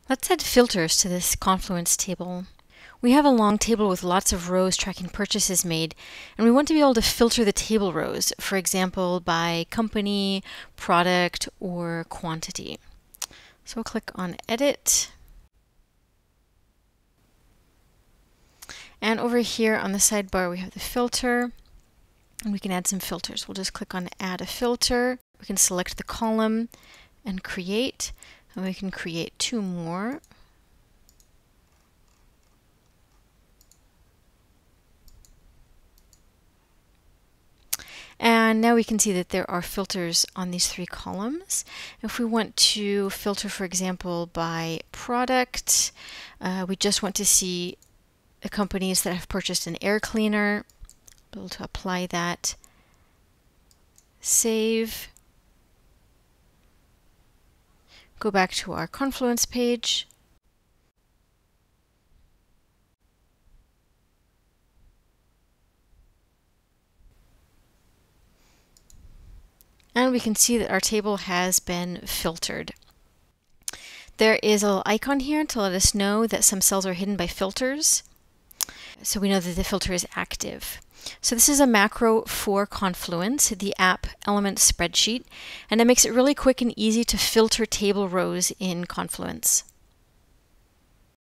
Let's add filters to this Confluence table. We have a long table with lots of rows tracking purchases made, and we want to be able to filter the table rows, for example, by company, product, or quantity. So we'll click on Edit. And over here on the sidebar, we have the filter, and we can add some filters. We'll just click on Add a Filter. We can select the column and create, and we can create 2 more. And now we can see that there are filters on these 3 columns. If we want to filter, for example, by product, we just want to see the companies that have purchased an air cleaner. Be able to apply that. Save. Go back to our Confluence page. And we can see that our table has been filtered. There is a little icon here to let us know that some cells are hidden by filters. So we know that the filter is active. So this is a macro for Confluence, the app Elements Spreadsheet, and it makes it really quick and easy to filter table rows in Confluence.